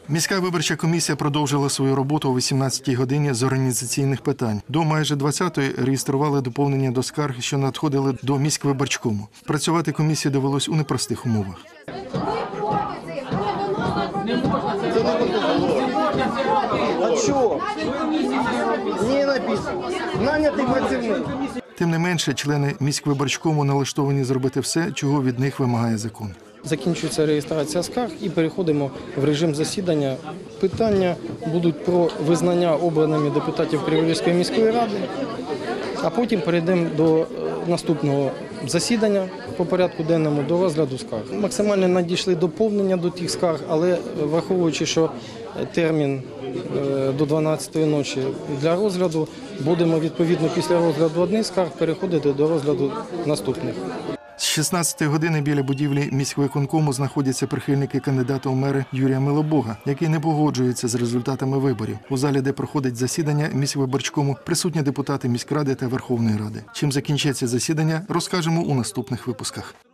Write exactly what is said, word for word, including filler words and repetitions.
Міська виборча комісія продовжила свою роботу о вісімнадцятій годині з організаційних питань. До майже двадцятої реєстрували доповнення до скарг, що надходили до міськвиборчкому. Працювати комісії довелось у непростих умовах. А що? Не написано. Нанятий працівник. Тим не менше, члени міськвиборчкому налаштовані зробити все, чого від них вимагає закон. Закінчується реєстрація скарг і переходимо в режим засідання. Питання будуть про визнання обраними депутатів Криворізької міської ради, а потім перейдемо до наступного засідання по порядку денному, до розгляду скарг. Максимально надійшли доповнення до тих скарг, але враховуючи, що термін до дванадцятої ночі для розгляду, будемо відповідно після розгляду одних скарг переходити до розгляду наступних. З шістнадцятої години біля будівлі міськвиконкому знаходяться прихильники кандидата у мери Юрія Милобога, який не погоджується з результатами виборів. У залі, де проходить засідання міськвиборчкому, присутні депутати міськради та Верховної Ради. Чим закінчиться засідання, розкажемо у наступних випусках.